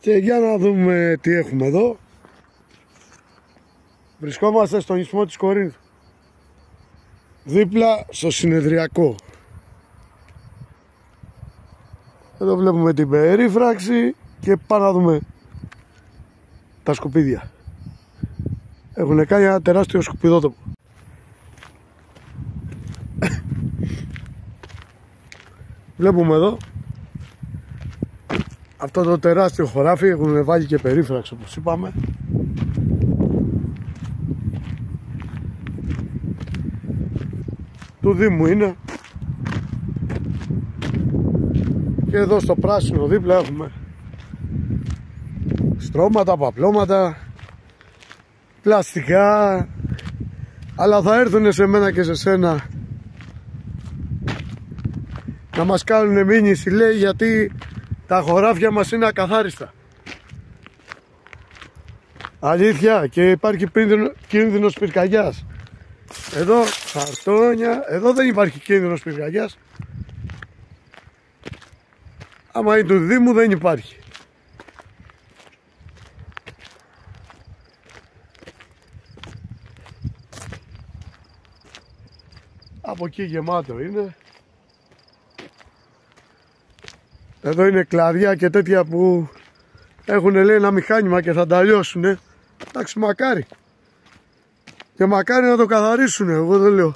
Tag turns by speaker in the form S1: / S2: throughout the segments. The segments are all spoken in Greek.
S1: Και για να δούμε τι έχουμε εδώ. Βρισκόμαστε στον ισθμό της Κορίνθου, δίπλα στο συνεδριακό. Εδώ βλέπουμε την περίφραξη και πάμε να δούμε τα σκουπίδια. Έχουν κάνει ένα τεράστιο σκουπιδότοπο. Βλέπουμε εδώ αυτό το τεράστιο χωράφι, έχουν βάλει και περίφραξη όπως είπαμε. Του Δήμου είναι. Και εδώ στο πράσινο δίπλα έχουμε στρώματα, παπλώματα, πλαστικά. Αλλά θα έρθουν σε μένα και σε σένα να μας κάνουν μήνυση, λέει, γιατί τα χωράφια μας είναι ακαθάριστα. Αλήθεια, και υπάρχει κίνδυνος πυρκαγιάς. Εδώ χαρτόνια, εδώ δεν υπάρχει κίνδυνος πυρκαγιάς. Άμα είναι του Δήμου δεν υπάρχει. Από εκεί γεμάτο είναι. Εδώ είναι κλαδιά και τέτοια που έχουν, λέει, ένα μηχάνημα και θα τα λιώσουνε. Εντάξει, μακάρι. Και μακάρι να το καθαρίσουνε, εγώ δεν λέω.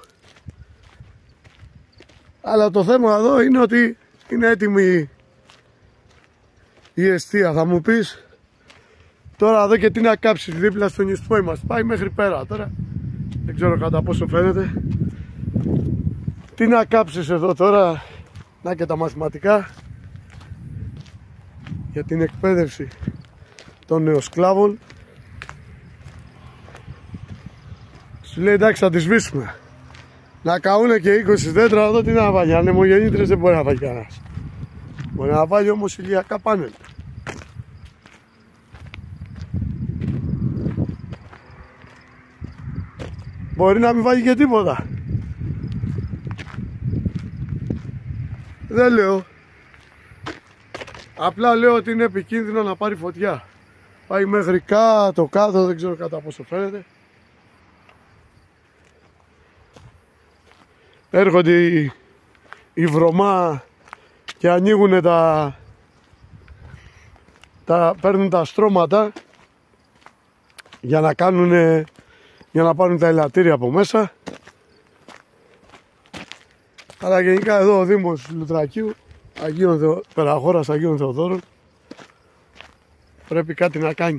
S1: Αλλά το θέμα εδώ είναι ότι είναι έτοιμη η εστία. Θα μου πεις τώρα εδώ και τι να κάψει δίπλα στον ισθμό είμαστε. Πάει μέχρι πέρα τώρα. Δεν ξέρω κατά πόσο φαίνεται. Τι να κάψεις εδώ τώρα. Να και τα μαθηματικά για την εκπαίδευση των νεοσκλάβων. Σου λέει εντάξει, θα τη σβήσουμε. Να καούνε και 20 δέντρα εδώ, τι να βάλει. Ανεμογεννήτρες δεν μπορεί να βάλει κανένας. Μπορεί να βάλει όμως ηλιακά πάνελ. Μπορεί να μην βάλει και τίποτα. Δεν λέω. Απλά λέω ότι είναι επικίνδυνο να πάρει φωτιά. Πάει μέχρι κάτω, δεν ξέρω κατά πόσο φαίνεται. Έρχονται οι βρωμά και ανοίγουν παίρνουν τα στρώματα για να πάρουν τα ελαττήρια από μέσα. Αλλά γενικά εδώ ο Δήμος Λουτρακίου, Περαχώρας Αγίων Θεοδόρων, πρέπει κάτι να κάνει.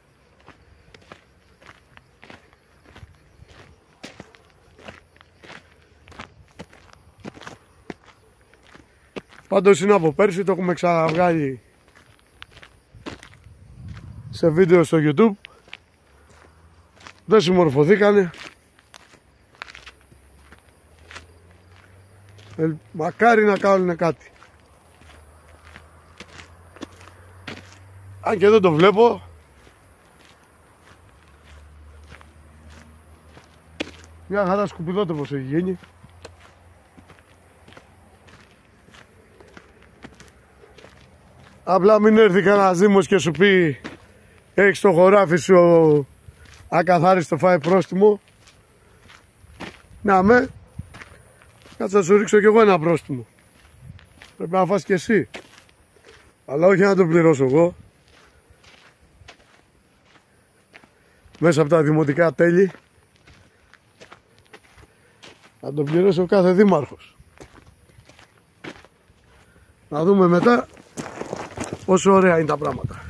S1: Πάντως είναι από πέρσι, το έχουμε ξαναβγάλει σε βίντεο στο YouTube. Δεν συμμορφωθήκανε. Μακάρι να κάνουν κάτι. Αν και δεν το βλέπω. Μια χαρά σκουπιδότοπος έχει γίνει. Απλά μην έρθει κανένας δήμος και σου πει έχεις το χωράφι σου ακαθάριστο, φάει πρόστιμο. Να με, κάτσε να σου ρίξω κι εγώ ένα πρόστιμο. Πρέπει να φας κι εσύ. Αλλά όχι να το πληρώσω εγώ. Μέσα από τα δημοτικά τέλη. Να το πληρώσει ο κάθε δήμαρχος. Να δούμε μετά πόσο ωραία είναι τα πράγματα.